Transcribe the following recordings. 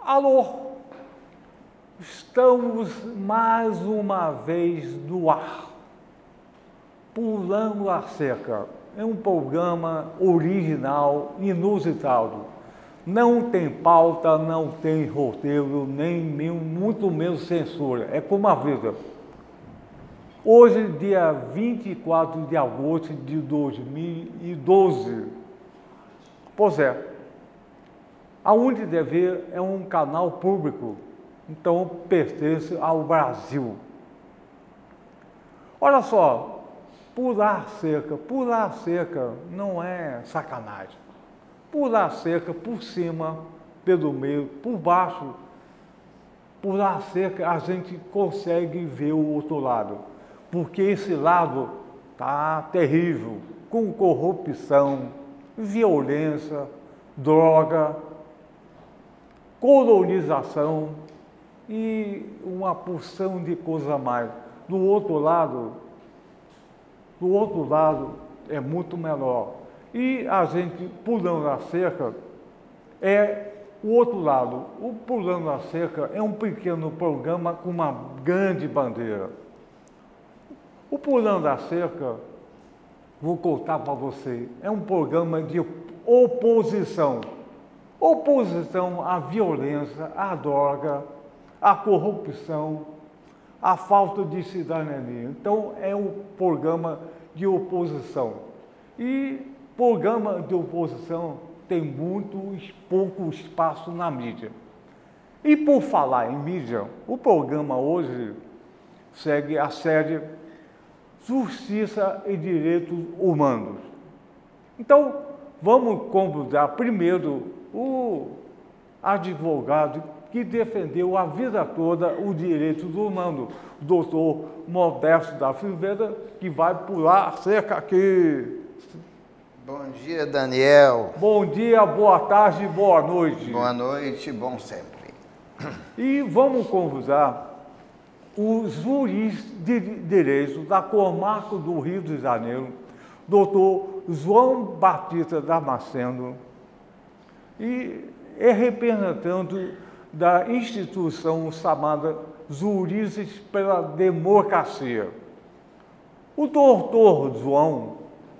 Alô, estamos mais uma vez no ar, Pulando a Cerca. É um programa original, inusitado. Não tem pauta, não tem roteiro, nem muito menos censura. É como a vida. Hoje, dia 24 de agosto de 2012. Pois é. A UniTV é um canal público, então pertence ao Brasil. Olha só, pular cerca não é sacanagem. Pular cerca por cima, pelo meio, por baixo, pular cerca a gente consegue ver o outro lado, porque esse lado tá terrível, com corrupção, violência, droga, colonização e uma porção de coisa a mais. Do outro lado é muito menor. E a gente, pulando a cerca, é o outro lado. O Pulando a Cerca é um pequeno programa com uma grande bandeira. O Pulando a Cerca, vou contar para você, é um programa de oposição. Oposição à violência, à droga, à corrupção, à falta de cidadania. Então, é um programa de oposição. E programa de oposição tem pouco espaço na mídia. E por falar em mídia, o programa hoje segue a série Justiça e Direitos Humanos. Então, vamos convidar primeiro o advogado que defendeu a vida toda os direitos humanos, o doutor Modesto da Silveira, que vai pular a cerca aqui. Bom dia, Daniel. Bom dia, boa tarde, boa noite. Boa noite, bom sempre. E vamos convidar o juiz de direito da Comarca do Rio de Janeiro, doutor João Batista Damasceno, e é representante da instituição chamada Juízes pela Democracia. O doutor João,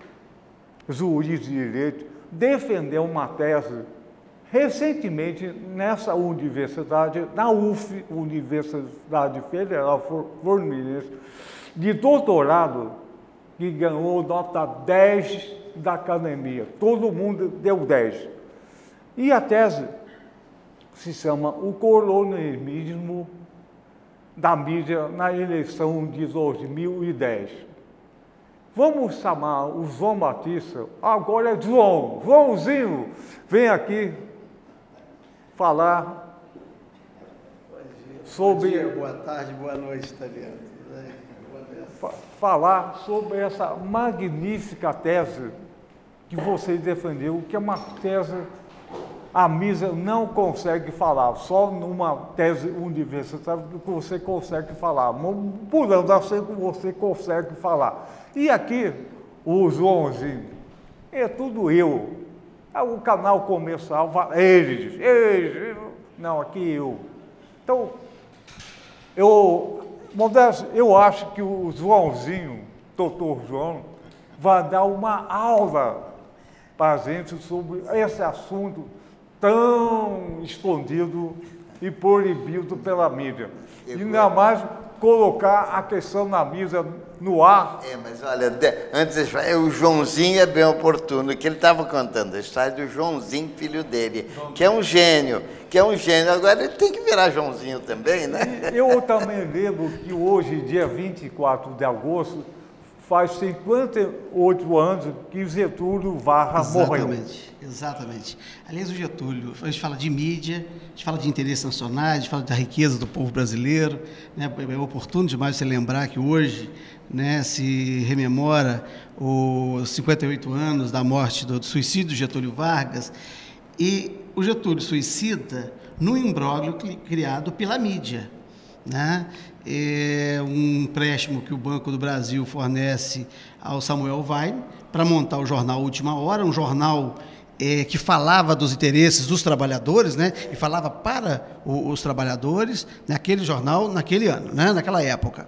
juiz de direito, defendeu uma tese recentemente nessa universidade, na UF, Universidade Federal Fluminense, de doutorado, que ganhou nota 10 da academia. Todo mundo deu 10. E a tese se chama O Coronelismo da Mídia na Eleição de 2010. Vamos chamar o João Batista, agora é Joãozinho, vem aqui falar sobre... Bom dia, boa tarde, boa noite, Italiano. Falar sobre essa magnífica tese que você defendeu, que é uma tese... A mídia não consegue falar, só numa tese universitária que você consegue falar. Pulando a cerca, você consegue falar. E aqui, o Joãozinho, é tudo eu. O canal comercial, eles, não, aqui eu. Então, Modesto, eu acho que o Joãozinho, doutor João, vai dar uma aula para a gente sobre esse assunto tão escondido e proibido pela mídia. E ainda mais colocar a questão na mídia no ar. Mas olha, antes o Joãozinho é bem oportuno, que ele estava contando a história do Joãozinho, filho dele, que é um gênio, Agora ele tem que virar Joãozinho também, né? E eu também lembro que hoje, dia 24 de agosto, faz 58 anos que Getúlio Vargas morreu. Exatamente. Aliás, o Getúlio, a gente fala de mídia, a gente fala de interesses nacionais, a gente fala da riqueza do povo brasileiro, né? É oportuno demais você lembrar que hoje, né, se rememora os 58 anos da morte do suicídio do Getúlio Vargas, e o Getúlio suicida no imbróglio criado pela mídia, né? É um empréstimo que o Banco do Brasil fornece ao Samuel Weiner para montar o jornal Última Hora, um jornal que falava dos interesses dos trabalhadores, né, e falava para os trabalhadores naquele jornal, naquele ano, né, naquela época.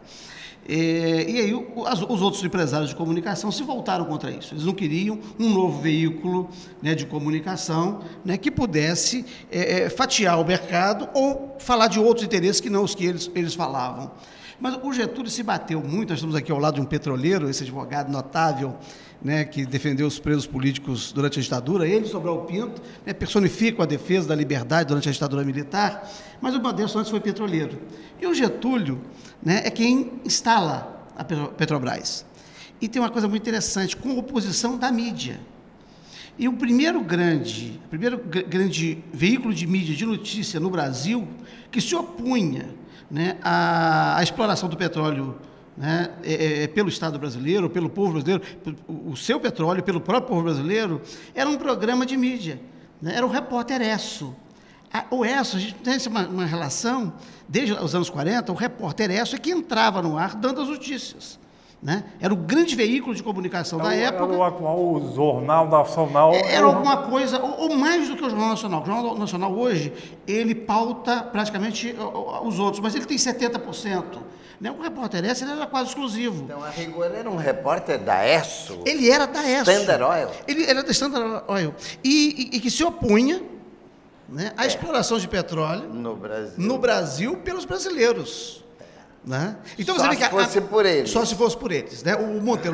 E aí os outros empresários de comunicação se voltaram contra isso. Eles não queriam um novo veículo, né, de comunicação, né, que pudesse fatiar o mercado ou falar de outros interesses que não os que eles falavam. Mas o Getúlio se bateu muito. Nós estamos aqui ao lado de um petroleiro, esse advogado notável, né, que defendeu os presos políticos durante a ditadura. Ele, Sobral Pinto, né, personifica a defesa da liberdade durante a ditadura militar, mas o Badenço antes foi petroleiro. E o Getúlio, né, é quem instala a Petrobras. E tem uma coisa muito interessante, com oposição da mídia. E o primeiro grande veículo de mídia de notícia no Brasil que se opunha, né, à exploração do petróleo, né, pelo Estado brasileiro, pelo povo brasileiro, o seu petróleo, pelo próprio povo brasileiro, era um programa de mídia, né, era o Repórter Esso. O Esso, a gente tem uma relação, desde os anos 40, o Repórter Esso é que entrava no ar dando as notícias, né? Era o grande veículo de comunicação da época. Era o atual Jornal Nacional. Era alguma coisa, ou mais do que o Jornal Nacional. O Jornal Nacional hoje, ele pauta praticamente os outros, mas ele tem 70%. Né? O Repórter Esso era quase exclusivo. Então, a rigor, era um repórter da Esso? Ele era da Esso. Standard Oil? Ele era da Standard Oil. E que se opunha, né, à exploração de petróleo no Brasil pelos brasileiros. Né? Então, só você vê que se fosse por eles. Só se fosse por eles. Né? O Monteiro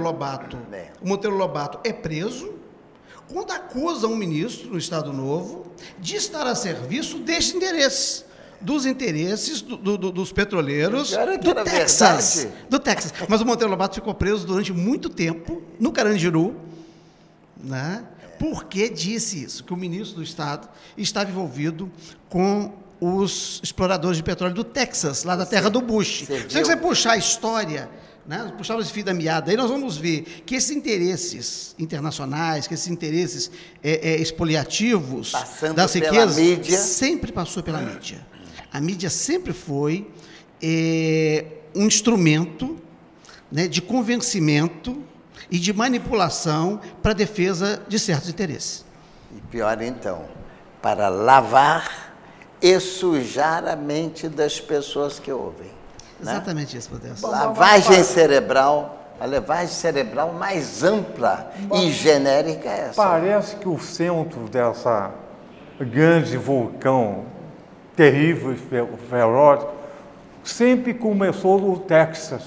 Lobato é preso quando acusa um ministro no Estado Novo de estar a serviço deste interesse, dos interesses dos petroleiros do Texas. Mas o Monteiro Lobato ficou preso durante muito tempo no Carandiru, né? Porque disse isso, que o ministro do Estado estava envolvido com os exploradores de petróleo do Texas, lá da terra do Bush. Se você puxar a história, né, puxar esse fio da meada, aí nós vamos ver que esses interesses internacionais, que esses interesses expoliativos das riquezas, sempre passou pela mídia. A mídia sempre foi um instrumento, né, de convencimento e de manipulação para a defesa de certos interesses. E pior então, para lavar e sujar a mente das pessoas que ouvem. Exatamente, né? Isso, Badenço. Lavagem cerebral, a lavagem cerebral mais ampla e genérica é essa. Parece que o centro dessa grande vulcão terrível e feroz sempre começou no Texas.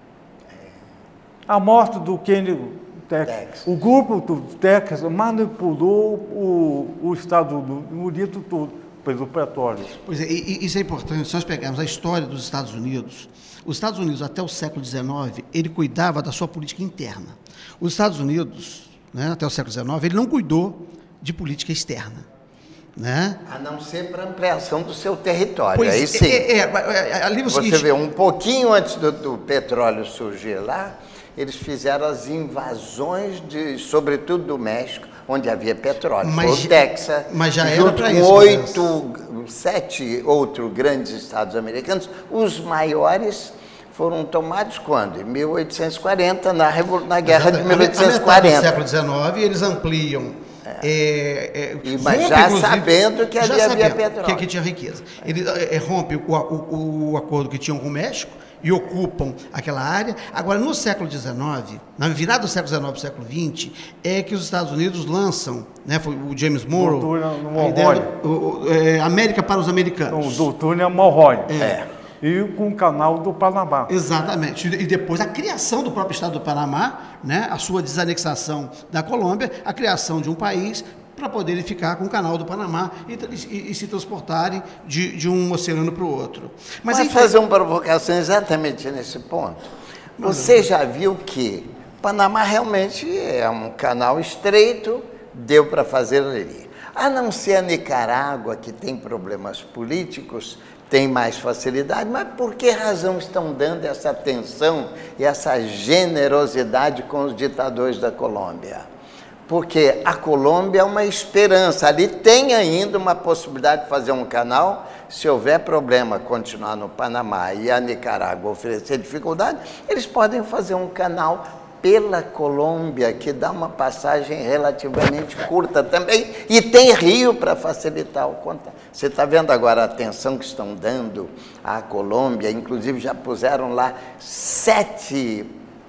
A morte do Kennedy, Texas. O grupo do Texas manipulou o Estado Unido todo pelo petróleo. Pois é, e isso é importante. Se nós pegarmos a história dos Estados Unidos, os Estados Unidos, até o século XIX, ele cuidava da sua política interna. Os Estados Unidos, né, até o século XIX, ele não cuidou de política externa. Né? A não ser para ampliação do seu território. Pois, aí sim. Ali você vê, um pouquinho antes do petróleo surgir lá, eles fizeram as invasões, sobretudo do México, onde havia petróleo. Mas, o Texas, mas já junto era para com isso. 7 outros grandes estados americanos, os maiores foram tomados quando? Em 1840, na Guerra de 1840. No século XIX, eles ampliam. Mas já sabendo que ali havia petróleo. Que aqui tinha riqueza. Ele rompe o acordo que tinham com o México e ocupam aquela área. Agora, no século XIX, na virada do século XIX para o século XX, é que os Estados Unidos lançam, né, foi o James Monroe, a ideia América para os americanos. O doutor Monroe. E com o canal do Panamá. Exatamente. E depois a criação do próprio Estado do Panamá, né, a sua desanexação da Colômbia, a criação de um país para poderem ficar com o canal do Panamá e se transportarem de um oceano para o outro. Mas fazer uma provocação exatamente nesse ponto. Você já viu que o Panamá realmente é um canal estreito, deu para fazer ali. A não ser a Nicarágua, que tem problemas políticos, tem mais facilidade, mas por que razão estão dando essa atenção e essa generosidade com os ditadores da Colômbia? Porque a Colômbia é uma esperança, ali tem ainda uma possibilidade de fazer um canal, se houver problema continuar no Panamá e a Nicarágua oferecer dificuldade, eles podem fazer um canal pela Colômbia, que dá uma passagem relativamente curta também, e tem rio para facilitar o contato. Você está vendo agora a atenção que estão dando à Colômbia, inclusive já puseram lá sete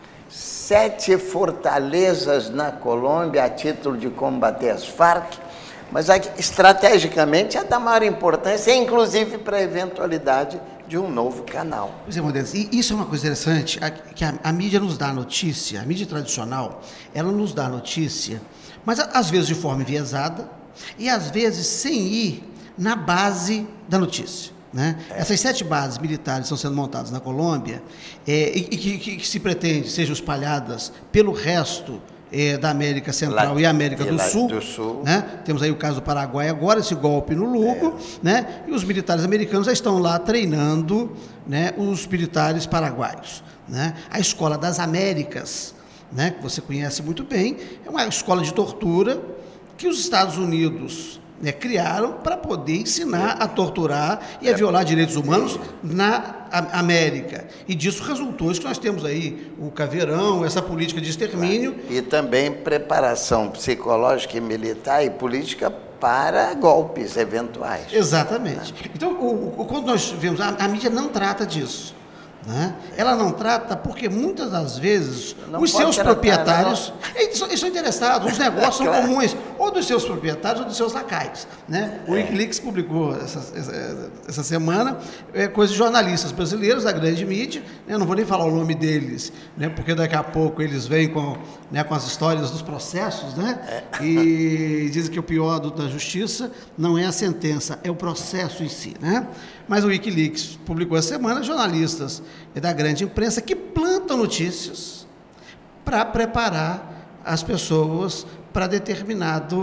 fortalezas na Colômbia a título de combater as Farc, mas estrategicamente é da maior importância, inclusive para a eventualidade de um novo canal. Pois é, Modesto, e isso é uma coisa interessante, que a mídia nos dá notícia, a mídia tradicional, ela nos dá notícia, mas às vezes de forma enviesada e às vezes sem ir na base da notícia. Né? Essas 7 bases militares estão sendo montadas na Colômbia e que se pretende sejam espalhadas pelo resto da América Central e América do Sul. Né? Temos aí o caso do Paraguai agora, esse golpe no Lugo, né? E os militares americanos já estão lá treinando, né, os militares paraguaios. Né? A Escola das Américas, né, que você conhece muito bem, é uma escola de tortura que os Estados Unidos, né, criaram para poder ensinar a torturar e a violar direitos humanos na América. E disso resultou isso que nós temos aí, o caveirão, essa política de extermínio. E também preparação psicológica e militar e política para golpes eventuais. Exatamente. Então, quando nós vemos, a mídia não trata disso. Né? Ela não trata porque muitas das vezes os seus proprietários eles são interessados, os negócios são comuns, ou dos seus proprietários ou dos seus lacaios. Né? O Wikileaks publicou essa semana coisas de jornalistas brasileiros da grande mídia, né? Não vou nem falar o nome deles, né? Porque daqui a pouco eles vêm com as histórias dos processos, né? E dizem que o pior da justiça não é a sentença, é o processo em si. Né? Mas o Wikileaks publicou essa semana jornalistas da grande imprensa que plantam notícias para preparar as pessoas para determinado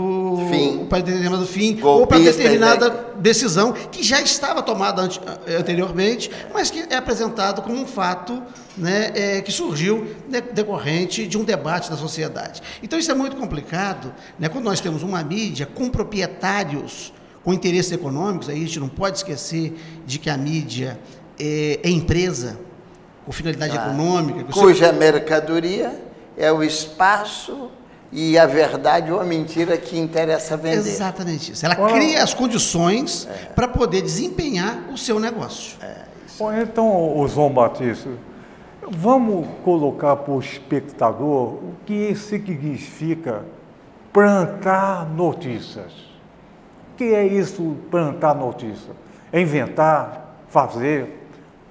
fim ou para determinada decisão que já estava tomada anteriormente, mas que é apresentado como um fato, né, que surgiu decorrente de um debate da sociedade. Então isso é muito complicado, né, quando nós temos uma mídia com proprietários com interesses econômicos. Aí a gente não pode esquecer de que a mídia é empresa com finalidade econômica. Cuja mercadoria é o espaço e a verdade ou a mentira que interessa vender. Exatamente isso. Ela cria as condições para poder desempenhar o seu negócio. Bom, então, João Batista, vamos colocar para o espectador o que significa plantar notícias. O que é isso, plantar notícia? É inventar, fazer,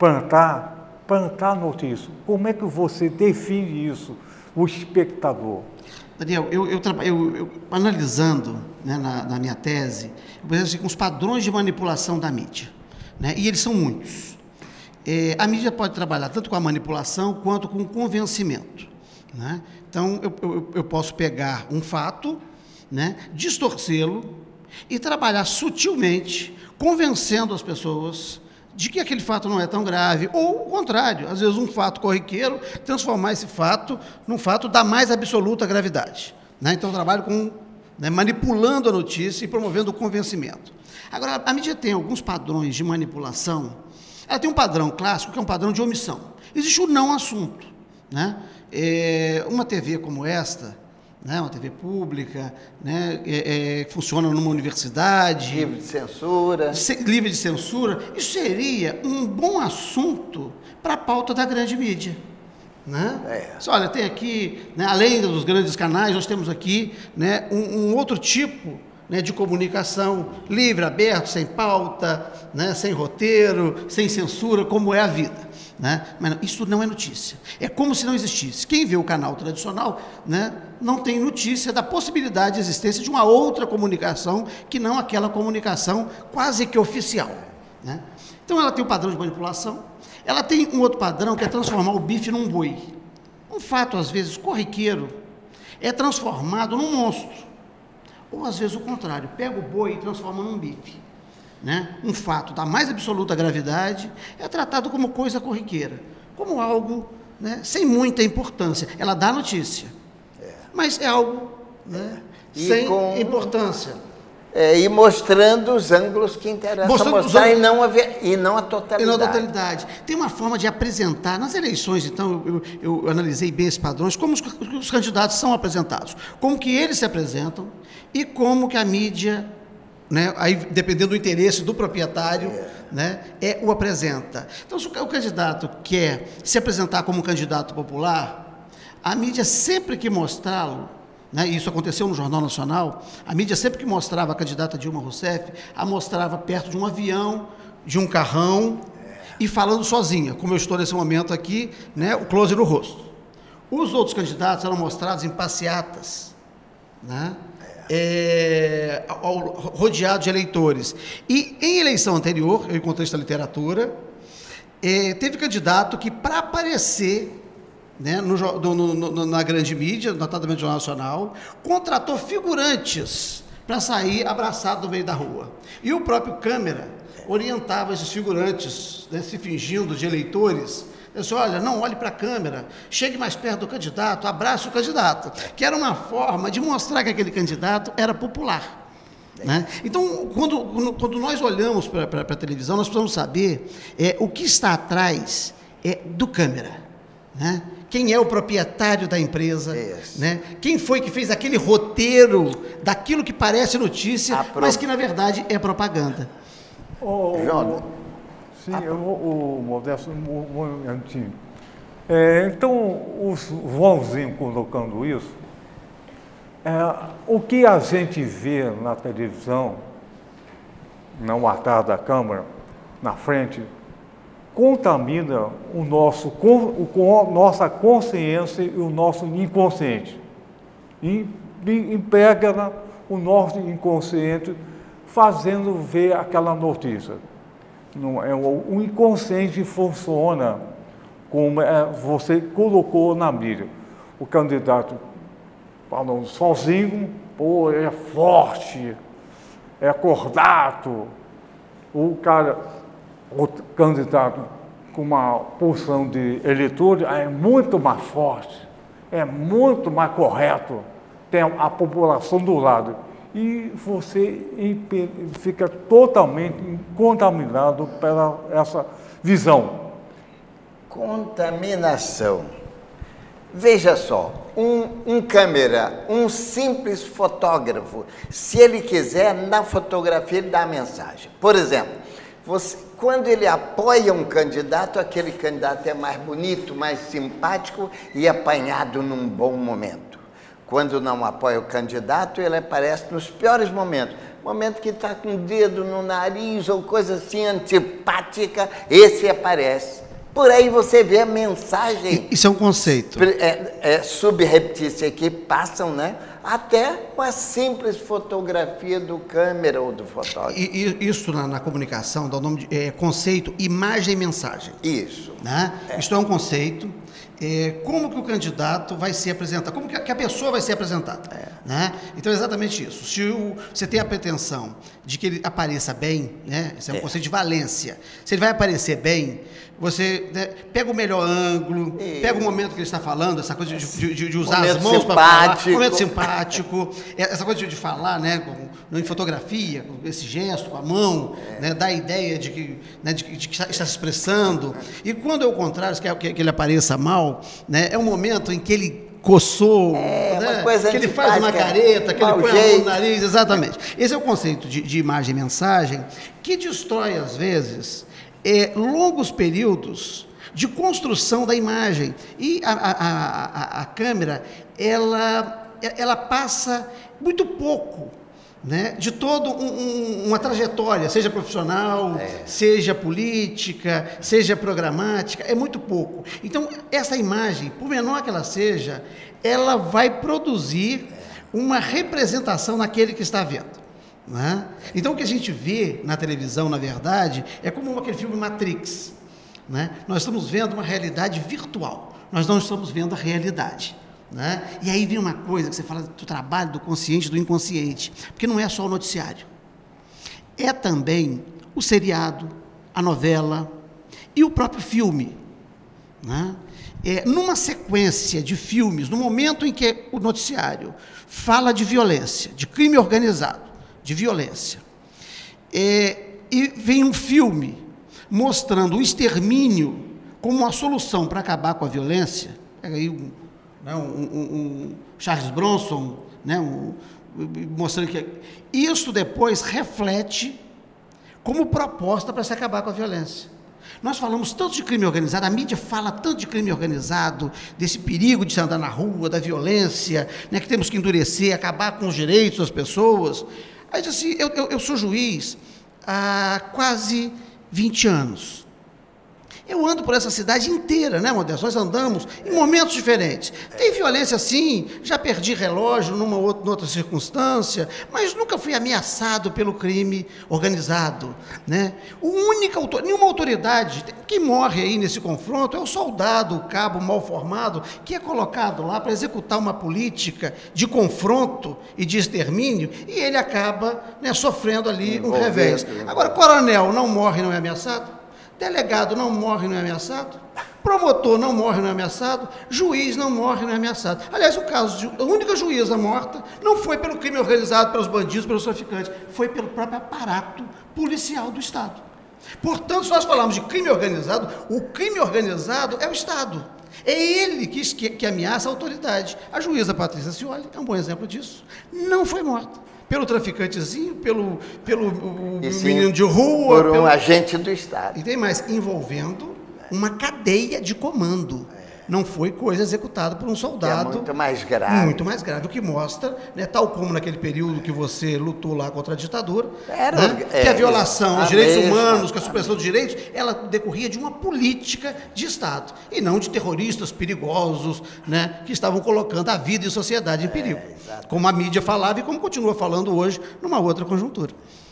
plantar notícia. Como é que você define isso, o espectador? Daniel, eu analisando, né, na minha tese, eu penso assim, com os padrões de manipulação da mídia, né, e eles são muitos. A mídia pode trabalhar tanto com a manipulação quanto com o convencimento. Né? Então, eu posso pegar um fato, né, distorcê-lo e trabalhar sutilmente, convencendo as pessoas de que aquele fato não é tão grave, ou o contrário, às vezes um fato corriqueiro, transformar esse fato num fato da mais absoluta gravidade. Né? Então, eu trabalho com, né, manipulando a notícia e promovendo o convencimento. Agora, a mídia tem alguns padrões de manipulação. Ela tem um padrão clássico, que é um padrão de omissão. Existe o não assunto. Né? Uma TV como esta, né, uma TV pública, né, que funciona numa universidade. Livre de censura. Livre de censura. Isso seria um bom assunto para a pauta da grande mídia. Né? Olha, tem aqui, né, além dos grandes canais, nós temos aqui, né, um outro tipo, né, de comunicação livre, aberto, sem pauta, né, sem roteiro, sem censura, como é a vida. Né? Mas não, isso não é notícia. É como se não existisse. Quem vê o canal tradicional, né, não tem notícia da possibilidade de existência de uma outra comunicação que não aquela comunicação quase que oficial. Né? Então ela tem um padrão de manipulação, ela tem um outro padrão que é transformar o bife num boi. Um fato, às vezes, corriqueiro, é transformado num monstro. Ou, às vezes, o contrário, pega o boi e transforma num bife. Né? Um fato da mais absoluta gravidade é tratado como coisa corriqueira, como algo, né, sem muita importância. Ela dá notícia, mas é algo, né, sem importância. E mostrando os ângulos que interessam mostrar e não a totalidade. E não a totalidade. Tem uma forma de apresentar. Nas eleições, então, eu analisei bem esses padrões, como os candidatos são apresentados, como que eles se apresentam e como que a mídia, né, aí, dependendo do interesse do proprietário, né, o apresenta. Então, se o candidato quer se apresentar como um candidato popular, a mídia sempre que mostrá-lo, né, isso aconteceu no Jornal Nacional, a mídia sempre que mostrava a candidata Dilma Rousseff, a mostrava perto de um avião, de um carrão, e falando sozinha, como eu estou nesse momento aqui, né, o close no rosto. Os outros candidatos eram mostrados em passeatas, né, rodeado de eleitores. E em eleição anterior, eu encontrei isso na literatura, teve candidato que, para aparecer, né, na grande mídia, notadamente no Jornal Nacional, contratou figurantes para sair abraçado no meio da rua. E o próprio câmera orientava esses figurantes, né, se fingindo de eleitores, disse, olha, não olhe para a câmera, chegue mais perto do candidato, abrace o candidato, que era uma forma de mostrar que aquele candidato era popular. Né? Então, quando nós olhamos para a televisão, nós precisamos saber o que está atrás do câmera, né? Quem é o proprietário da empresa, né? Quem foi que fez aquele roteiro daquilo que parece notícia, mas que, na verdade, é propaganda. Sim, o Modesto, um momentinho. Então, o Joãozinho colocando isso, o que a gente vê na televisão, não atrás da câmera, na frente, contamina nossa consciência e o nosso inconsciente. E pega o nosso inconsciente fazendo ver aquela notícia. O inconsciente funciona como você colocou na mídia. O candidato falando sozinho, é forte, é acordado. O candidato com uma porção de eleitores é muito mais forte, é muito mais correto, tem a população do lado. E você fica totalmente contaminado pela essa visão. Contaminação. Veja só, um câmera, um simples fotógrafo, se ele quiser, na fotografia ele dá a mensagem. Por exemplo, quando ele apoia um candidato, aquele candidato é mais bonito, mais simpático e apanhado num bom momento. Quando não apoia o candidato, ele aparece nos piores momentos. Momento que está com o dedo no nariz ou coisa assim antipática, esse aparece. Por aí você vê a mensagem. Isso é um conceito. Subreptícia que passam, né? Até com a simples fotografia do câmera ou do fotógrafo. Isso na comunicação dá o nome de conceito imagem e mensagem. Isso. Né? Isso é um conceito. Como que o candidato vai ser apresentado, como que a pessoa vai ser apresentada. Né? Então é exatamente isso. Se você tem a pretensão de que ele apareça bem, né? Esse é um conceito de valência. Se ele vai aparecer bem, você, né, pega o melhor ângulo, pega o momento que ele está falando, essa coisa de usar as mãos para falar, momento simpático, essa coisa de falar, né, em fotografia, com esse gesto, com a mão, né, dá a ideia de que, né, de que está se expressando. E quando é o contrário, que ele apareça mal, né, é um momento em que ele coçou, né, que ele faz uma careta, que ele põe a mão no nariz, exatamente. Esse é o conceito de imagem e mensagem que destrói, às vezes, longos períodos de construção da imagem. E a câmera, ela passa muito pouco, né, de toda uma trajetória, seja profissional, seja política, seja programática, é muito pouco. Então, essa imagem, por menor que ela seja, ela vai produzir uma representação naquele que está vendo. Né? Então, o que a gente vê na televisão, na verdade, é como aquele filme Matrix. Né? Nós estamos vendo uma realidade virtual, nós não estamos vendo a realidade. Né? E aí vem uma coisa que você fala do trabalho do consciente e do inconsciente, porque não é só o noticiário, é também o seriado, a novela e o próprio filme. Né? Numa sequência de filmes, no momento em que o noticiário fala de violência, de crime organizado, de violência. E vem um filme mostrando o extermínio como uma solução para acabar com a violência. Pega aí um Charles Bronson, né, mostrando que isso depois reflete como proposta para se acabar com a violência. Nós falamos tanto de crime organizado, a mídia fala tanto de crime organizado, desse perigo de se andar na rua, da violência, né, que temos que endurecer, acabar com os direitos das pessoas. Aí diz assim, eu sou juiz há quase 20 anos. Eu ando por essa cidade inteira, né, Modesto? Nós andamos em momentos diferentes. Tem violência, sim, já perdi relógio numa outra circunstância, mas nunca fui ameaçado pelo crime organizado, né? Nenhuma autoridade, quem morre aí nesse confronto é o soldado, o cabo mal formado, que é colocado lá para executar uma política de confronto e de extermínio, e ele acaba, né, sofrendo ali um revés. Agora, coronel não morre, não é ameaçado? Delegado não morre, não é ameaçado. Promotor não morre, não é ameaçado. Juiz não morre, não é ameaçado. Aliás, o caso de a única juíza morta não foi pelo crime organizado, pelos bandidos, pelos traficantes, foi pelo próprio aparato policial do Estado. Portanto, se nós falarmos de crime organizado, o crime organizado é o Estado. É ele que ameaça a autoridade. A juíza Patrícia Scioli é um bom exemplo disso. Não foi morta pelo traficantezinho, pelo menino de rua. Por um agente do Estado. E tem mais, envolvendo uma cadeia de comando. Não foi coisa executada por um soldado. Que é muito mais grave. Muito mais grave, o que mostra, né, tal como naquele período que você lutou lá contra a ditadura, que a violação aos direitos humanos, que a supressão dos direitos, ela decorria de uma política de Estado, e não de terroristas perigosos, né, que estavam colocando a vida e a sociedade em perigo. Como a mídia falava e como continua falando hoje, numa outra conjuntura.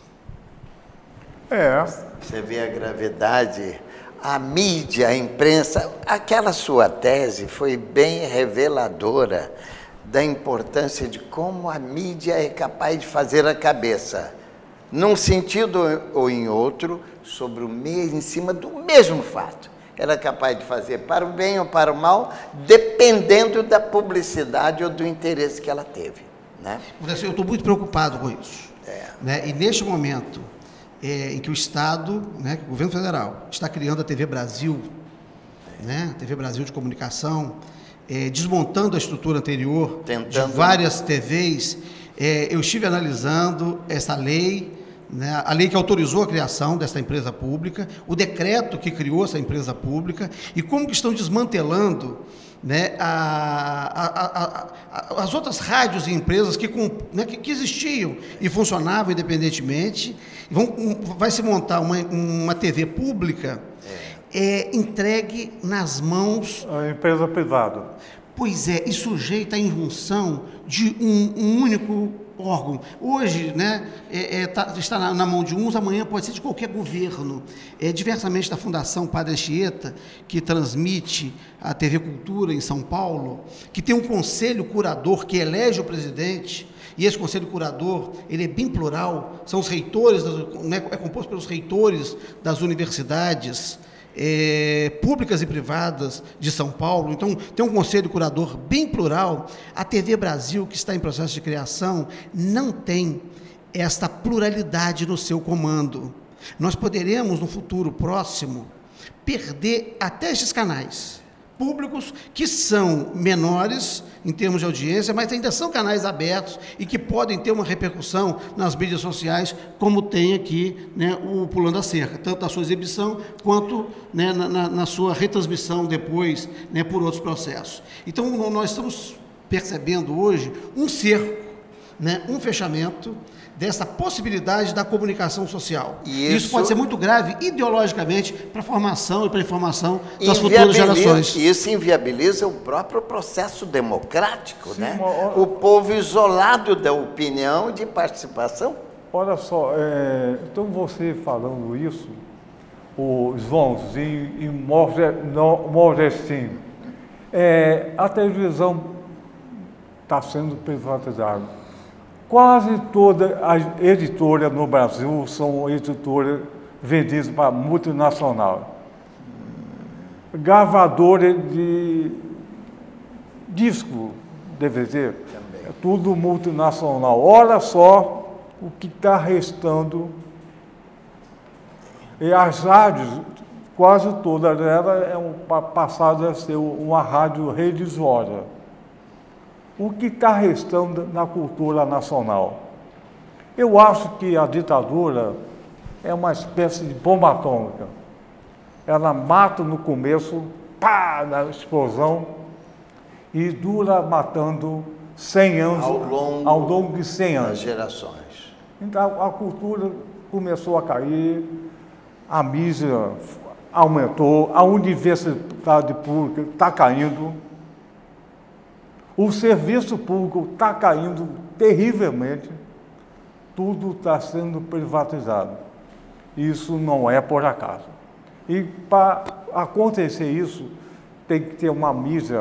Você vê a gravidade. A mídia, a imprensa, aquela sua tese foi bem reveladora da importância de como a mídia é capaz de fazer a cabeça, num sentido ou em outro, em cima do mesmo fato. Ela é capaz de fazer para o bem ou para o mal, dependendo da publicidade ou do interesse que ela teve, né? Eu estou muito preocupado com isso. Né? E neste momento em que o Estado, né, que o governo federal está criando a TV Brasil, né, a TV Brasil de comunicação, desmontando a estrutura anterior de várias TVs, eu estive analisando essa lei, né, a lei que autorizou a criação dessa empresa pública, o decreto que criou essa empresa pública, e como que estão desmantelando, né, as outras rádios e empresas que existiam e funcionavam independentemente. Vai se montar uma TV pública entregue nas mãos... A empresa privada. Pois é, e sujeita à injunção de um único órgão. Hoje, né, está na mão de uns, amanhã pode ser de qualquer governo. Diversamente da Fundação Padre Anchieta, que transmite a TV Cultura em São Paulo, que tem um conselho curador que elege o presidente, e esse conselho curador, ele é bem plural, são os reitores, é composto pelos reitores das universidades públicas e privadas de São Paulo. Então, tem um conselho curador bem plural. A TV Brasil, que está em processo de criação, não tem esta pluralidade no seu comando. Nós poderemos, no futuro próximo, perder até estes canais públicos, que são menores em termos de audiência, mas ainda são canais abertos e que podem ter uma repercussão nas mídias sociais, como tem aqui, né, o Pulando a Cerca, tanto na sua exibição quanto, né, na sua retransmissão depois, né, por outros processos. Então, nós estamos percebendo hoje um cerco, né, um fechamento dessa possibilidade da comunicação social. Isso pode ser muito grave ideologicamente para a formação e para a informação das futuras gerações. Isso inviabiliza o próprio processo democrático, sim, né? O povo isolado da opinião e de participação. Olha só, então você falando isso, os vãos em Nordestino, a televisão está sendo privatizada. Quase toda a editora no Brasil são editoras vendidas para multinacional. Gravadora de disco, DVD, é tudo multinacional. Olha só o que está restando. E as rádios, quase todas elas, passadas a ser uma rádio religiosa. O que está restando na cultura nacional? Eu acho que a ditadura é uma espécie de bomba atômica. Ela mata no começo, pá, na explosão, e dura matando 100 anos, ao longo de 100 anos. Das gerações. Então a cultura começou a cair, a mídia aumentou, a universidade pública está caindo, o serviço público está caindo terrivelmente, tudo está sendo privatizado. Isso não é por acaso. E para acontecer isso, tem que ter uma mídia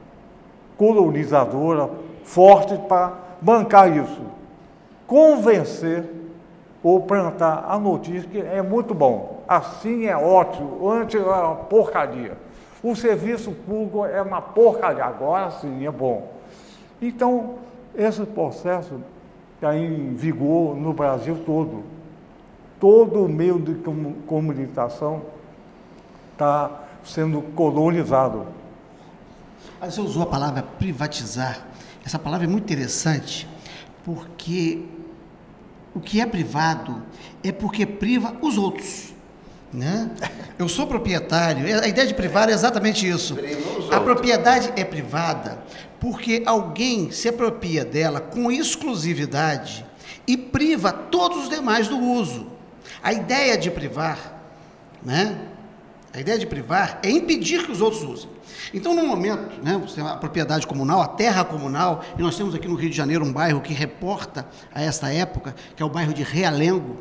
colonizadora forte para bancar isso, convencer ou plantar a notícia que é muito bom, assim é ótimo, antes era uma porcaria. O serviço público é uma porcaria, agora sim é bom. Então, esse processo está em vigor no Brasil todo. Todo o meio de comunicação está sendo colonizado. Você usou a palavra privatizar. Essa palavra é muito interessante, porque o que é privado é porque priva os outros, né? Eu sou proprietário, a ideia de privar é exatamente isso. A propriedade é privada porque alguém se apropria dela com exclusividade e priva todos os demais do uso. A ideia de privar, né? A ideia de privar é impedir que os outros usem. Então, no momento, né, você tem a propriedade comunal, a terra comunal, e nós temos aqui no Rio de Janeiro um bairro que reporta a esta época, que é o bairro de Realengo.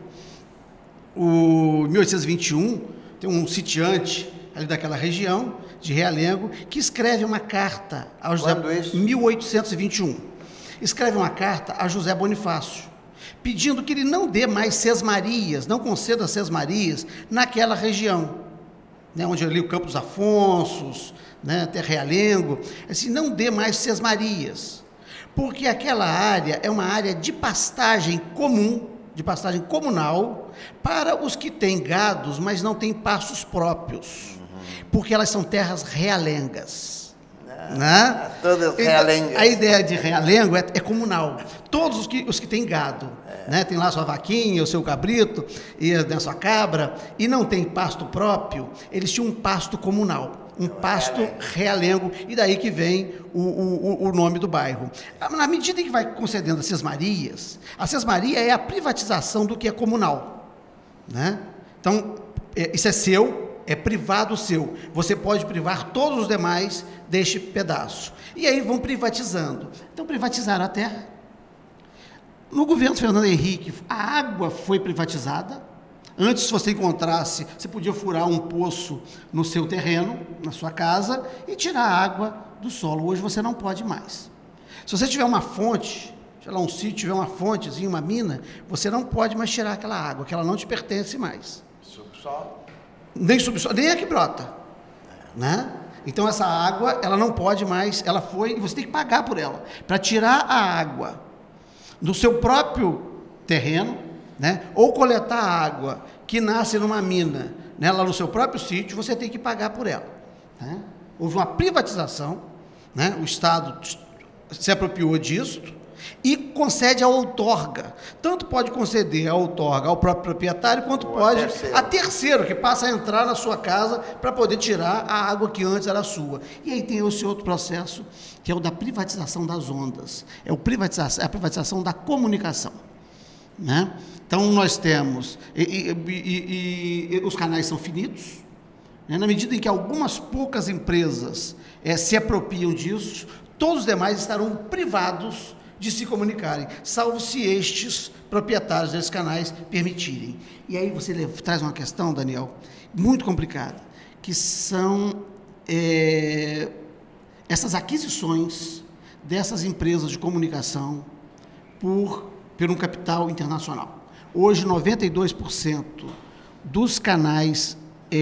Em 1821, tem um sitiante ali daquela região, de Realengo, que escreve uma carta ao José... Quando isso? 1821. Escreve uma carta a José Bonifácio, pedindo que ele não dê mais sesmarias, não conceda sesmarias naquela região, né, onde ali o Campo dos Afonsos, né, até Realengo, assim, não dê mais sesmarias, porque aquela área é uma área de pastagem comum, de pastagem comunal, para os que têm gados, mas não têm pastos próprios, porque elas são terras realengas. Né? Todas realengas. A ideia de realengo é comunal. Todos os que têm gado, né? Tem lá sua vaquinha, o seu cabrito, e a sua cabra, e não tem pasto próprio, eles tinham um pasto comunal, um pasto realengo, e daí que vem o nome do bairro. Na medida em que vai concedendo a sesmaria é a privatização do que é comunal, né? Então, isso é seu, é privado seu, você pode privar todos os demais deste pedaço. E aí vão privatizando. Então, privatizaram a terra. No governo Fernando Henrique, a água foi privatizada. Antes, se você encontrasse, você podia furar um poço no seu terreno, na sua casa, e tirar a água do solo. Hoje você não pode mais. Se você tiver uma fonte, sei lá, um sítio, tiver uma fontezinha, uma mina, você não pode mais tirar aquela água, que ela não te pertence mais. Subsolo? Nem subsolo, nem a que brota, né? Então essa água, ela não pode mais, ela foi, e você tem que pagar por ela. Para tirar a água do seu próprio terreno, né? Ou coletar a água que nasce numa mina, né? Lá no seu próprio sítio, você tem que pagar por ela, né? Houve uma privatização, né? O Estado se apropriou disso e concede a outorga. Tanto pode conceder a outorga ao próprio proprietário, quanto pode a terceiro, que passa a entrar na sua casa para poder tirar a água que antes era sua. E aí tem esse outro processo, que é o da privatização das ondas, é a privatização da comunicação, né? Então, nós temos, os canais são finitos, né? Na medida em que algumas poucas empresas se apropriam disso, todos os demais estarão privados de se comunicarem, salvo se estes proprietários desses canais permitirem. E aí você traz uma questão, Daniel, muito complicada, que são essas aquisições dessas empresas de comunicação por um capital internacional. Hoje, 92% dos canais,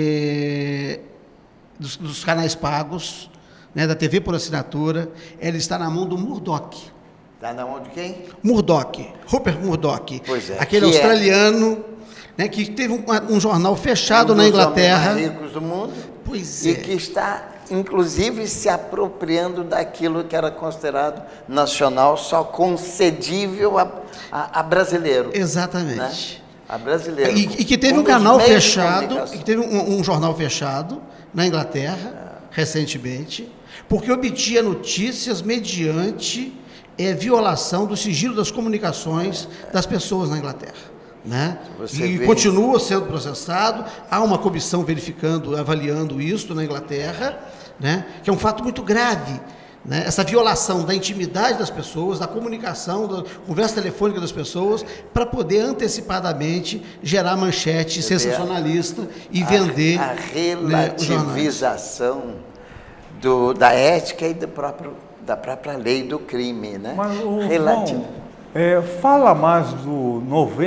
dos canais pagos, né, da TV por assinatura, ela está na mão do Murdoch. Está na mão de quem? Murdoch, Rupert Murdoch. Pois é. Aquele australiano, né, que teve um jornal fechado na Inglaterra. Um dos homens mais ricos do mundo. Pois E é. que está, inclusive, se apropriando daquilo que era considerado nacional, só concedível a brasileiro. Exatamente. Né? A brasileiro. E que teve um canal fechado, e que teve um jornal fechado na Inglaterra, recentemente, porque obtinha notícias mediante violação do sigilo das comunicações das pessoas na Inglaterra. Né? E continua sendo processado, há uma comissão verificando, avaliando isso na Inglaterra, né? Que é um fato muito grave, né? Essa violação da intimidade das pessoas, da comunicação, da conversa telefônica das pessoas, para poder antecipadamente gerar manchete sensacionalista e vender a relativização da ética e da própria lei do crime, né? Mas, João, fala mais do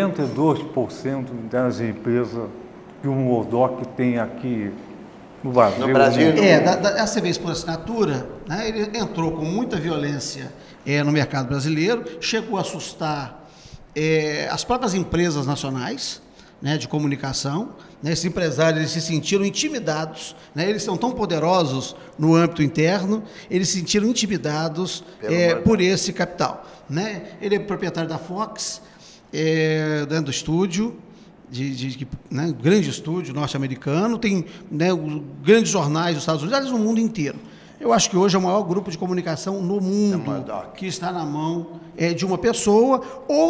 92% das empresas que o Murdoch tem aqui no Brasil. No Brasil, da CVs por assinatura, né, ele entrou com muita violência no mercado brasileiro, chegou a assustar as próprias empresas nacionais, né, de comunicação, né, esses empresários eles se sentiram intimidados, né, eles são tão poderosos no âmbito interno, eles se sentiram intimidados por esse capital. Né? Ele é proprietário da Fox, do estúdio, né, grande estúdio norte-americano, tem, né, grandes jornais dos Estados Unidos, aliás, no mundo inteiro. Eu acho que hoje é o maior grupo de comunicação no mundo que está na mão de uma pessoa ou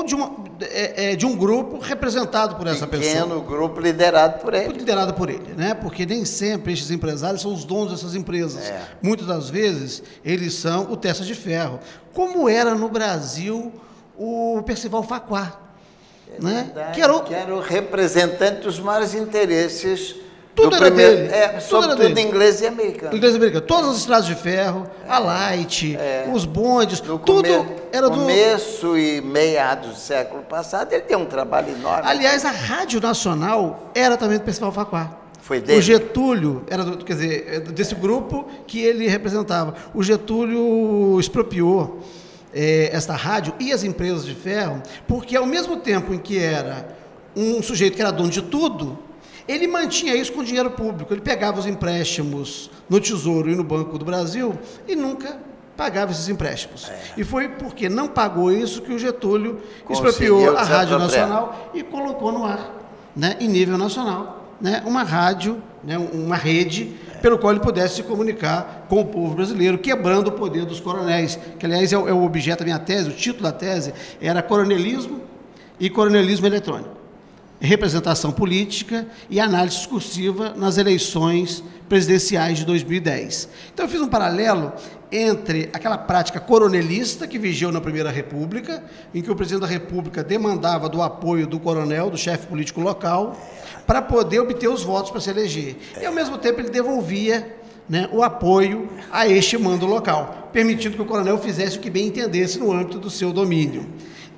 de um grupo representado por essa pessoa. Pequeno grupo liderado por ele. Liderado por ele, né? Porque nem sempre estes empresários são os donos dessas empresas. Muitas das vezes eles são o testa de ferro. Como era no Brasil o Percival Facquá, né? Que era o representante dos maiores interesses. Tudo era dele. Sobretudo inglês e americano. Inglês e americano. Todas as estradas de ferro, a Light, os bondes, tudo era do... começo e meados do século passado, ele tem um trabalho enorme. Aliás, a Rádio Nacional era também do Percival Facquá. Foi dele. O Getúlio, quer dizer, desse grupo que ele representava. O Getúlio expropriou esta rádio e as empresas de ferro, porque ao mesmo tempo em que era um sujeito que era dono de tudo, ele mantinha isso com dinheiro público. Ele pegava os empréstimos no Tesouro e no Banco do Brasil e nunca pagava esses empréstimos. E foi porque não pagou isso que o Getúlio expropriou a Rádio Nacional e colocou no ar, né, em nível nacional, né, uma rádio, né, uma rede pelo qual ele pudesse se comunicar com o povo brasileiro, quebrando o poder dos coronéis, que aliás é o objeto da minha tese, o título da tese era Coronelismo e Coronelismo Eletrônico. Representação política e análise discursiva nas eleições presidenciais de 2010. Então, eu fiz um paralelo entre aquela prática coronelista que vigiou na Primeira República, em que o presidente da República demandava do apoio do coronel, do chefe político local, para poder obter os votos para se eleger. E, ao mesmo tempo, ele devolvia, né, o apoio a este mando local, permitindo que o coronel fizesse o que bem entendesse no âmbito do seu domínio.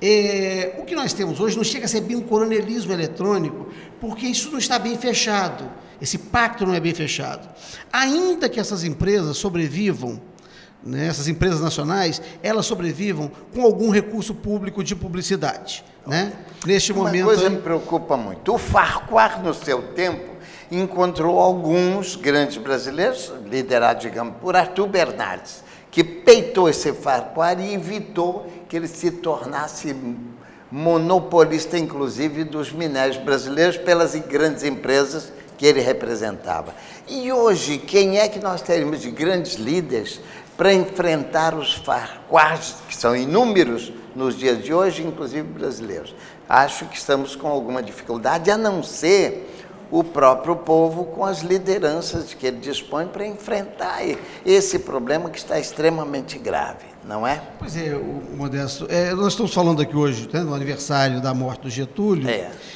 O que nós temos hoje não chega a ser bem um coronelismo eletrônico, porque isso não está bem fechado, esse pacto não é bem fechado. Ainda que essas empresas sobrevivam, né, essas empresas nacionais, elas sobrevivam com algum recurso público de publicidade. Né? Neste momento... Uma coisa me preocupa muito. O Farquhar, no seu tempo, encontrou alguns grandes brasileiros, liderados, digamos, por Arthur Bernardes, que peitou esse Farquhar e evitou que ele se tornasse monopolista, inclusive, dos minérios brasileiros pelas grandes empresas que ele representava. E hoje, quem é que nós teremos de grandes líderes para enfrentar os Farquhars, que são inúmeros nos dias de hoje, inclusive brasileiros? Acho que estamos com alguma dificuldade, a não ser o próprio povo com as lideranças que ele dispõe para enfrentar esse problema que está extremamente grave, não é? Pois é, Modesto, nós estamos falando aqui hoje, né, no aniversário da morte do Getúlio.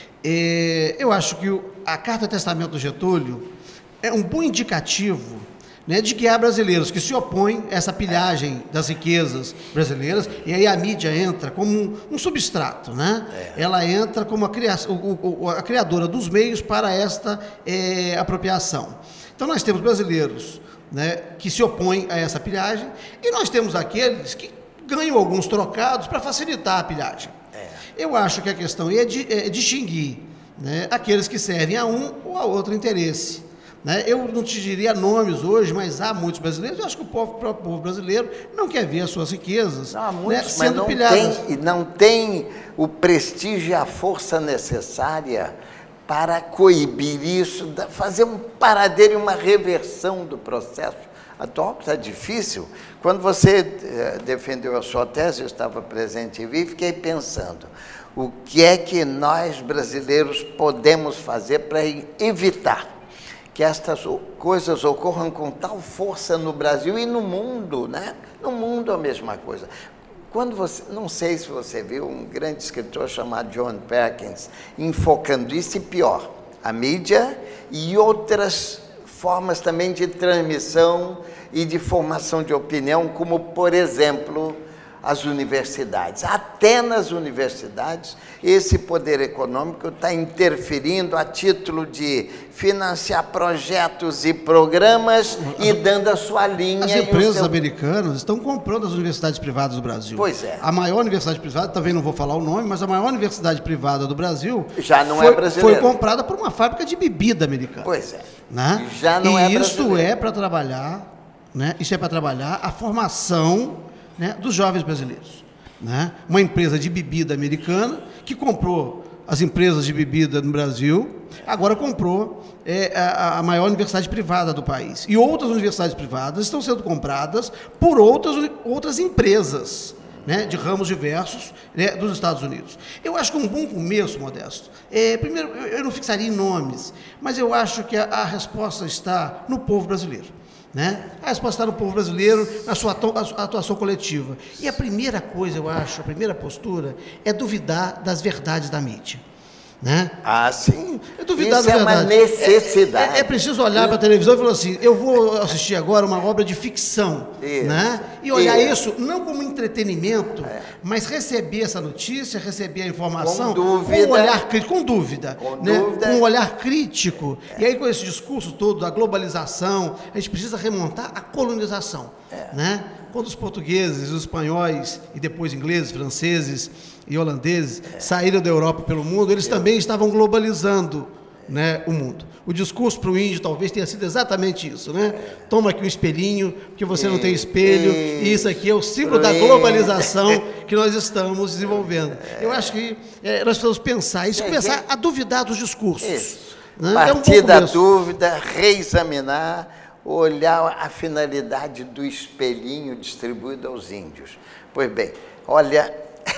Eu acho que a Carta Testamento do Getúlio é um bom indicativo, né, de que há brasileiros que se opõem a essa pilhagem das riquezas brasileiras, e aí a mídia entra como um substrato, né? Ela entra como a criadora dos meios para esta apropriação. Então nós temos brasileiros, né, que se opõem a essa pilhagem, e nós temos aqueles que ganham alguns trocados para facilitar a pilhagem. Eu acho que a questão é distinguir, né, aqueles que servem a um ou a outro interesse. Né? Eu não te diria nomes hoje, mas há muitos brasileiros. Eu acho que o povo brasileiro não quer ver as suas riquezas, há muitos, né, sendo mas pilhadas. não tem o prestígio e a força necessária para coibir isso, fazer um paradeiro e uma reversão do processo atual, que está difícil. Quando você defendeu a sua tese, eu estava presente e vi, fiquei pensando, o que é que nós brasileiros podemos fazer para evitar que estas coisas ocorram com tal força no Brasil e no mundo, né? No mundo a mesma coisa. Quando você, não sei se você viu um grande escritor chamado John Perkins enfocando isso e pior, a mídia e outras formas também de transmissão e de formação de opinião, como, por exemplo, as universidades. Até nas universidades, esse poder econômico está interferindo a título de financiar projetos e programas e dando a sua linha. As empresas americanas estão comprando as universidades privadas do Brasil. Pois é. A maior universidade privada, também não vou falar o nome, mas a maior universidade privada do Brasil já não é brasileira. Foi comprada por uma fábrica de bebida americana. Pois é. Né? Já não é brasileira. Isso é para trabalhar, né? Isso é para trabalhar a formação, né, dos jovens brasileiros. Né? Uma empresa de bebida americana que comprou as empresas de bebida no Brasil, agora comprou a maior universidade privada do país. E outras universidades privadas estão sendo compradas por outras empresas, né, de ramos diversos, né, dos Estados Unidos. Eu acho que um bom começo, Modesto, primeiro, eu não fixaria em nomes, mas eu acho que a resposta está no povo brasileiro. Né? A resposta está no povo brasileiro, na sua atuação coletiva. E a primeira coisa, eu acho, a primeira postura é duvidar das verdades da mídia. Né? Ah, sim. Duvidar isso é uma necessidade. É preciso olhar para a televisão e falar assim, eu vou assistir agora uma obra de ficção. Isso. Né? E olhar isso não como entretenimento, mas receber essa notícia, receber a informação com dúvida, com um olhar crítico, com dúvida. Com um olhar crítico. E aí com esse discurso todo da globalização, a gente precisa remontar a colonização. Né? Quando os portugueses, os espanhóis e depois ingleses, franceses e holandeses saíram da Europa pelo mundo, eles também estavam globalizando, né, o mundo. O discurso para o índio talvez tenha sido exatamente isso, né? Toma aqui um espelhinho, porque você não tem espelho, e isso aqui é o símbolo da globalização que nós estamos desenvolvendo. Eu acho que nós precisamos pensar isso, começar a duvidar dos discursos. Isso. Né? Partir da dúvida, reexaminar, olhar a finalidade do espelhinho distribuído aos índios. Pois bem, olha,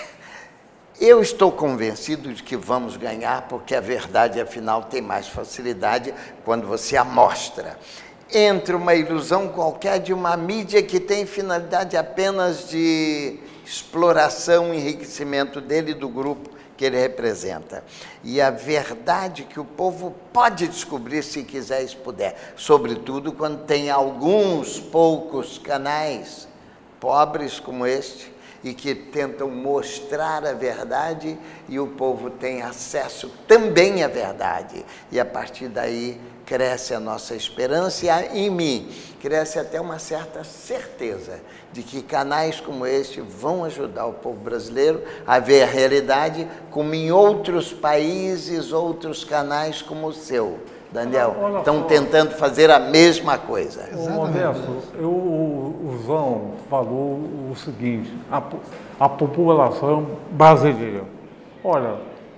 eu estou convencido de que vamos ganhar, porque a verdade, afinal, tem mais facilidade quando você a mostra. Entre uma ilusão qualquer de uma mídia que tem finalidade apenas de exploração e enriquecimento dele e do grupo que ele representa. E a verdade que o povo pode descobrir se quiser e se puder, sobretudo quando tem alguns poucos canais pobres como este, e que tentam mostrar a verdade, e o povo tem acesso também à verdade. E a partir daí cresce a nossa esperança e em mim cresce até uma certa certeza de que canais como este vão ajudar o povo brasileiro a ver a realidade como em outros países, outros canais como o seu. Daniel, estão tentando fazer a mesma coisa. Modesto, o João falou o seguinte, a população brasileira. Olha,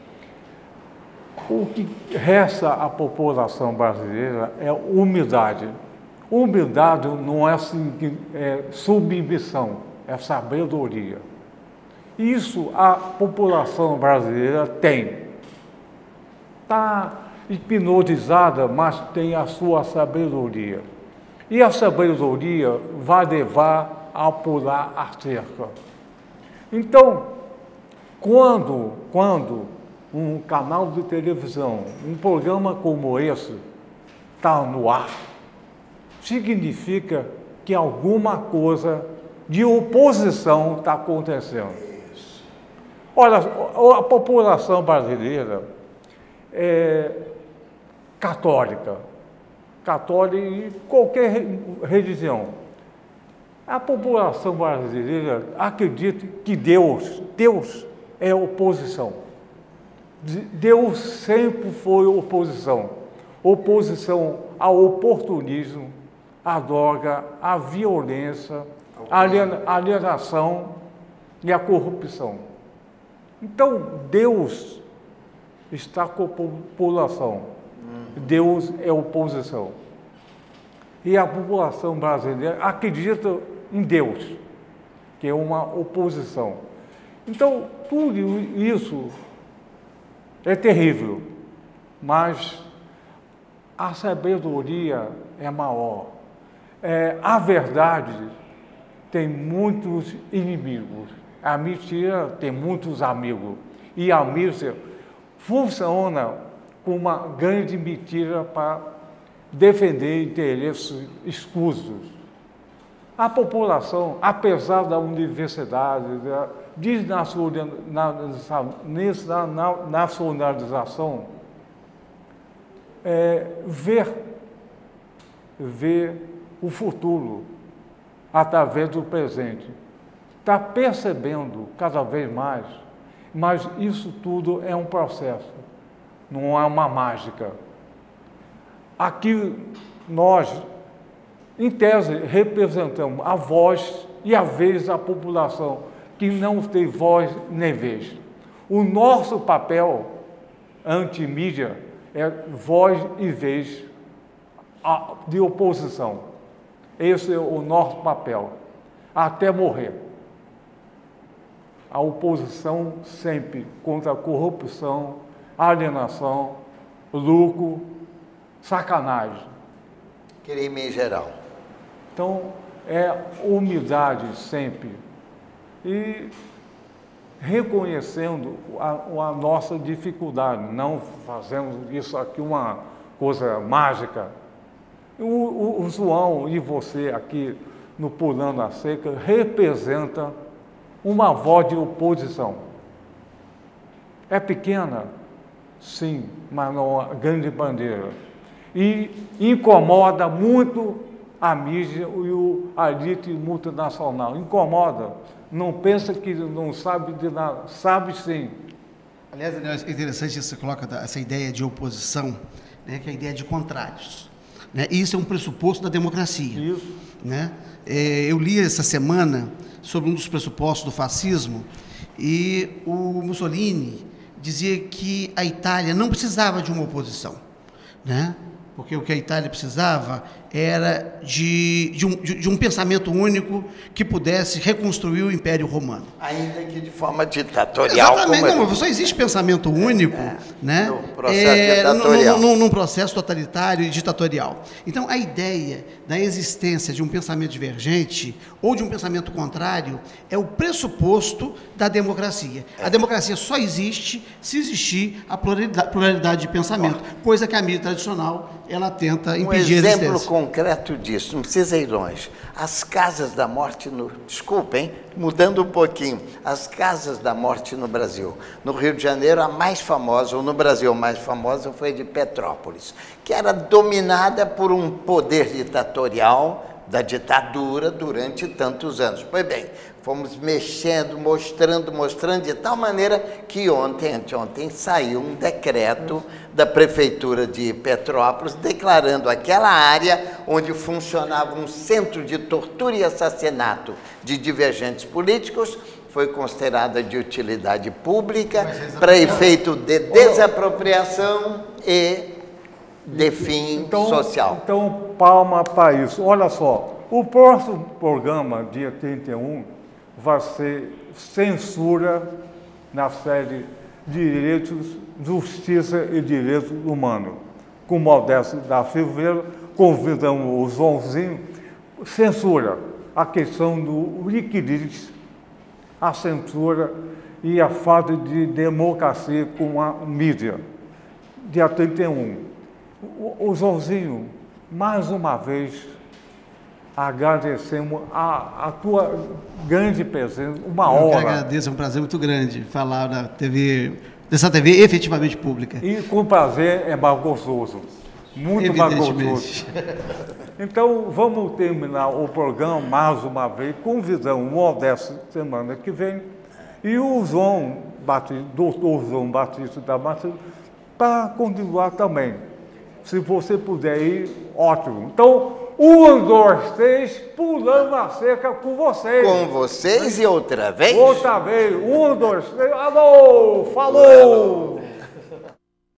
o que resta à população brasileira é humildade. Humildade não é submissão, é sabedoria. Isso a população brasileira tem. Está hipnotizada, mas tem a sua sabedoria. E a sabedoria vai levar a pular a cerca. Então, quando um canal de televisão, um programa como esse, está no ar, significa que alguma coisa de oposição está acontecendo. Olha, a população brasileira é católica e qualquer religião, A população brasileira acredita que Deus é oposição. Deus sempre foi oposição. Oposição ao oportunismo, à droga, à violência, à alienação e à corrupção. Então, Deus está com a população. Deus é oposição. E a população brasileira acredita em Deus, que é uma oposição. Então, tudo isso é terrível, mas a sabedoria é maior. A verdade tem muitos inimigos, a mentira tem muitos amigos. E a mentira funciona como uma grande mentira para defender interesses escusos. A população, apesar da universidade, da desnacionalização, ver o futuro através do presente. Está percebendo cada vez mais, mas isso tudo é um processo, não é uma mágica. Aqui nós, em tese, representamos a voz e a vez da população, que não tem voz nem vez. O nosso papel anti-mídia é voz e vez de oposição. Esse é o nosso papel, até morrer. A oposição sempre contra a corrupção, alienação, lucro, sacanagem. Crime em geral. Então, é humildade sempre. E reconhecendo a nossa dificuldade, não fazendo isso aqui uma coisa mágica. O João e você aqui no Pulando a Cerca representa uma voz de oposição. É pequena, sim, mas não é uma grande bandeira. E incomoda muito a mídia e a elite multinacional. Incomoda. Não pensa que não sabe de nada. Sabe sim. Aliás, Daniel, é interessante você coloca essa ideia de oposição, né, que é a ideia de contrários. Né? E isso é um pressuposto da democracia. Isso. Né? Eu li essa semana sobre um dos pressupostos do fascismo e o Mussolini dizia que a Itália não precisava de uma oposição, né? Porque o que a Itália precisava era de um pensamento único que pudesse reconstruir o Império Romano. Ainda que de forma ditatorial. Exatamente, não, só existe pensamento único, né? No processo ditatorial. Num processo totalitário e ditatorial. Então, a ideia da existência de um pensamento divergente ou de um pensamento contrário é o pressuposto da democracia. A democracia só existe se existir a pluralidade de pensamento, coisa que a mídia tradicional ela tenta impedir a existência. Um exemplo concreto disso, não precisa ir longe. As casas da morte, desculpem, mudando um pouquinho, as casas da morte no Brasil. No Rio de Janeiro, a mais famosa, ou no Brasil a mais famosa, foi a de Petrópolis, que era dominada por um poder ditatorial da ditadura durante tantos anos. Pois bem, fomos mexendo, mostrando, de tal maneira que anteontem, saiu um decreto da Prefeitura de Petrópolis declarando aquela área onde funcionava um centro de tortura e assassinato de divergentes políticos, foi considerada de utilidade pública para efeito de desapropriação e de fim social. Então, palma para isso. Olha só, o próximo programa, dia 31, vai ser censura na série Direitos, Justiça e Direitos Humanos. Com Modesto da Silveira, convidamos o Joãozinho, censura a questão do Wikileaks, a censura e a falta de democracia com a mídia. Dia 31. O Joãozinho, mais uma vez, agradecemos a tua grande presença, uma hora. Eu que agradeço, é um prazer muito grande falar dessa TV efetivamente pública. E com prazer é mais gostoso. muito mais gostoso. Então, vamos terminar o programa mais uma vez com visão modesta semana que vem. E o João Batista, doutor João Batista da Macedo, para continuar também. Se você puder ir, ótimo. Então, 1, 2, 3, pulando a cerca com vocês. Com vocês e outra vez? Outra vez. 1, 2, 3. Alô, falou!